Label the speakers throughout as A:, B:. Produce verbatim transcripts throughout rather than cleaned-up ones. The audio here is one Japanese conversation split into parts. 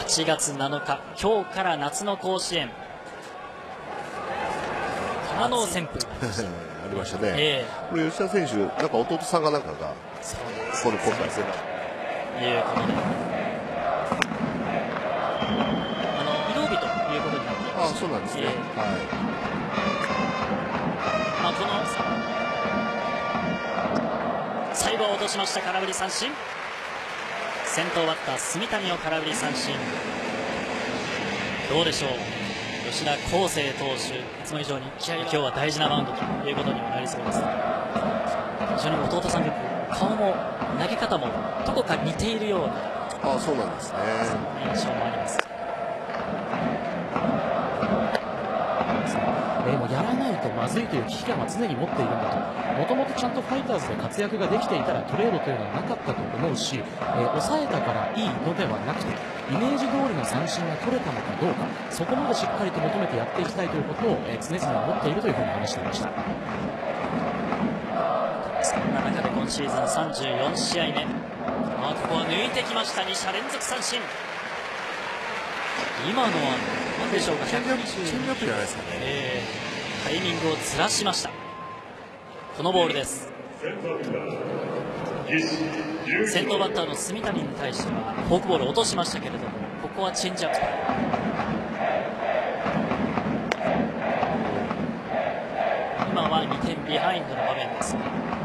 A: ちがつなのか、今日から夏の甲子園、花の旋風
B: ありましたね、
A: え
B: ー、これ吉田選手、なんか弟さんがなんかがこの今回戦
A: ということで、あの移動日ということになっていました。
B: あ、そうなんですね、えー、はい、
A: まあ、この最後は落としました。空振り三振。先頭バッター住谷を空振り三振。どうでしょう、吉田輝星投手、いつも以上に今日は大事なマウンドということにもなりそうです。非常に弟さんで顔も投げ方もどこか似ているような、
B: あ、そうなんですね、
A: 印象もあります。
C: えー、もうやらないとまずいという危機感は常に持っているんだと。もともとちゃんとファイターズで活躍ができていたらトレードというのはなかったと思うし、えー、抑えたからいいのではなくて、イメージ通りの三振が取れたのかどうか、そこまでしっかりと求めてやっていきたいということを、えー、常々思っているというふうに話していました。
A: そんな中で今シーズンさんじゅうよんしあいめ、まあ、ここは抜いてきました。に者連続三振。今のは何でしょうか、
B: チェンジアップじゃないですかね、
A: えー、タイミングをずらしました。このボールです。先頭バッターの住谷に対してはフォークボールを落としましたけれども、ここはチェンジアップ。今はにてんビハインドの場面です。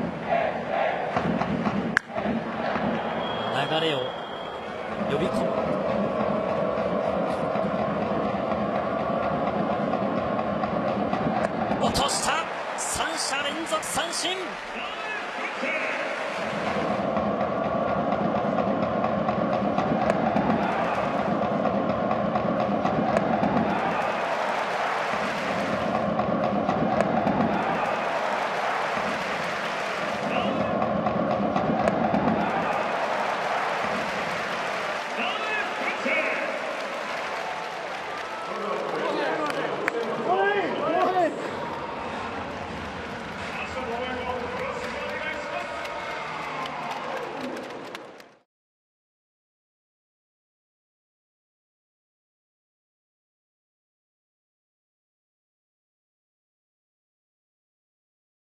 A: 流れを呼び込む、落とした。さん者連続三振。